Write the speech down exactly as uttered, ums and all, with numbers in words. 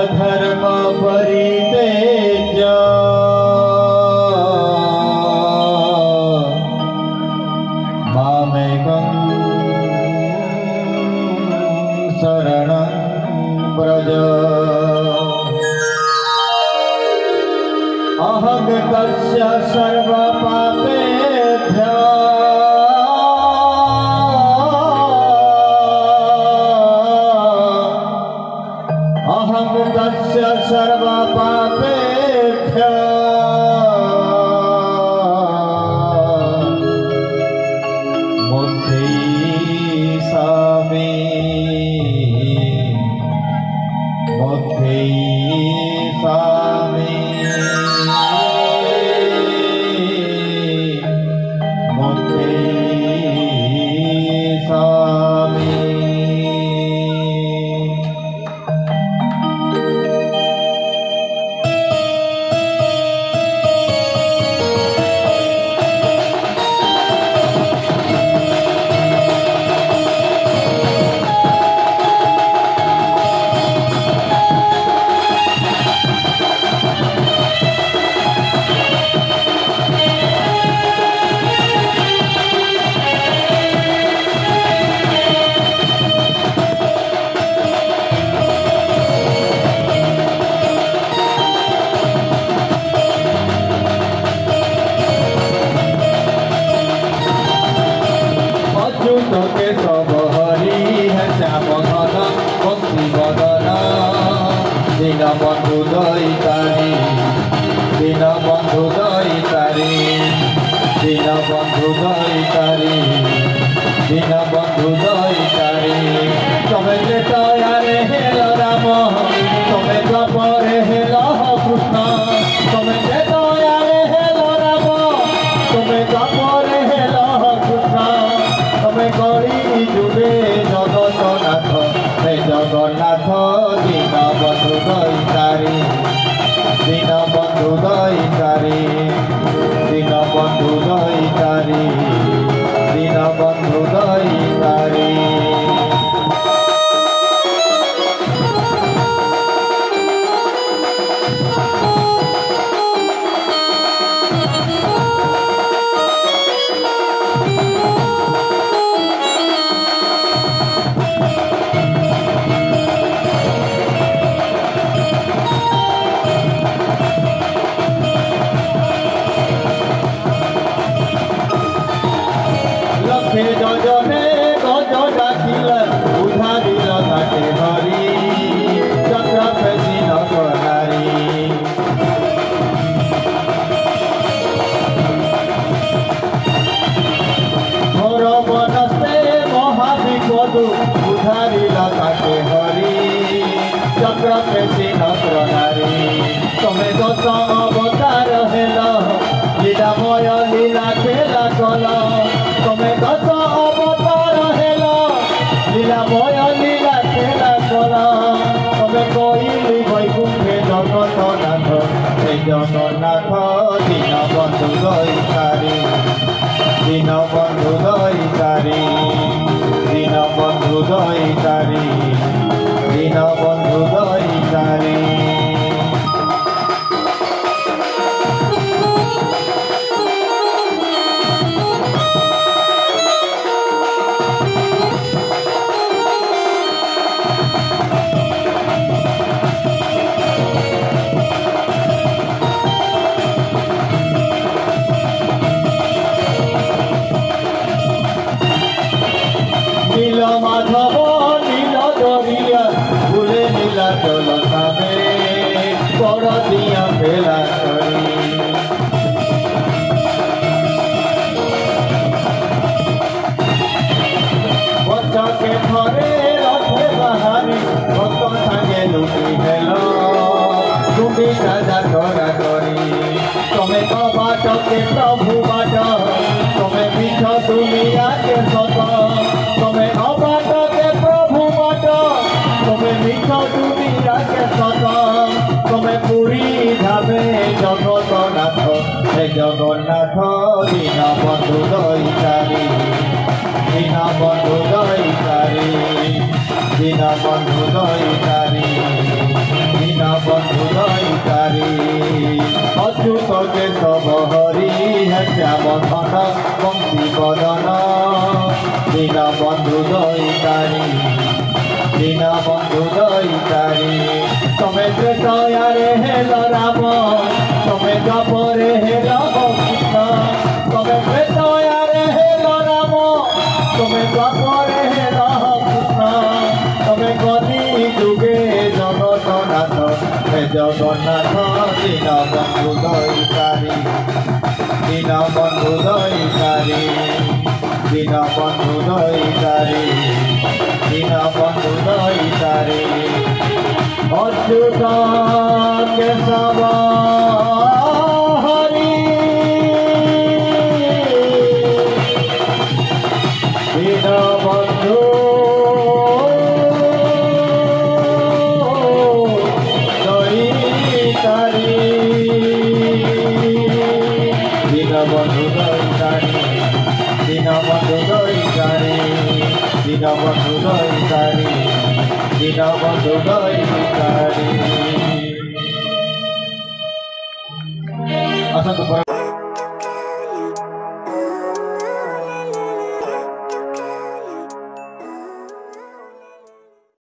धर्म परितेज मामेकं शरणं व्रज अहं तस्य सर्वपापेभ्यः अहं तस्य सर्वपापेभ्यः मुक्तिसामि मुक्तिसामि मुक्तिसामि। के सब हरि है श्याम घन भक्ति बदन दीन बंधु दैतारी दीन बंधु दैतारी दीन बंधु दैतारी दीन बंधु दैतारी तमें त्रेतायारे हेल राम तमें द्वापरे हेल कृष्ण तमें त्रेतायारे हेल राम तमें द्वापरे हेल कृष्ण तमें करी जुगे जगन्नाथ हे जगन्नाथ दीन बंधु दैतारी दीन बंधु दैतारी दीन बंधु दैतारी दीन बंधु दैतारी। गजने गज डाकिल उधारिल ताके हरि चक्र पेशी नरी घोर बनस्ते महाविपद उधारिल ताके हरि चक्र पेशी नारी तमें दश अवतार हेल लीलामय लीला खेला कल तमें दश अवतार हेल लीलामय लीला खेला कल तमें कहली वैकुंठे जगन्नाथ हे जगन्नाथ दीन बंधु दैतारी दीन बंधु दैतारी दीन बंधु दैतारी दीन बंधु दैतारी। नील माधव नील दरिया भूले नीला जल खावे बड़ दिया भेला करी बचके घरे रथे बाहारी भक्त सागे लुटी हेल लुटी राजा करा करी तमें तो बाट के प्रभु बाट तमें पीठ दुनिया के सत तमें अबाट के प्रभु बाट तमें मीठ दुनिया के सत तमें पुरी धामे जगन्नाथ हे जगन्नाथ दीन बंधु दैतारी दीन बंधु दैतारी दीन बंधु दैतारी दीन দইতারি অচ্যুত কেশব হরি হে শ্যাম ধন বংশী বদন দীনবন্ধু দইতারি দীনবন্ধু দইতারি তমে ত্রেতয়ারে হেল রাম তমে দ্বাপরে হেল কৃষ্ণ তমে ত্রেতয়ারে হেল রাম তমে দ্বাপরে হেল কৃষ্ণ তমে কলি যুগে জগন্নাথ হে জগন্নাথ দীনবন্ধু দইতারি দীনবন্ধু দইতারি দীনবন্ধু দইতারি দীনবন্ধু দইতারি অচ্যুত কেশব হরি দীনবন্ধু দইতারি দীনবন্ধু দইতারি দীনবন্ধু দইতারি দীনবন্ধু দইতারি দীনবন্ধু দইতারি।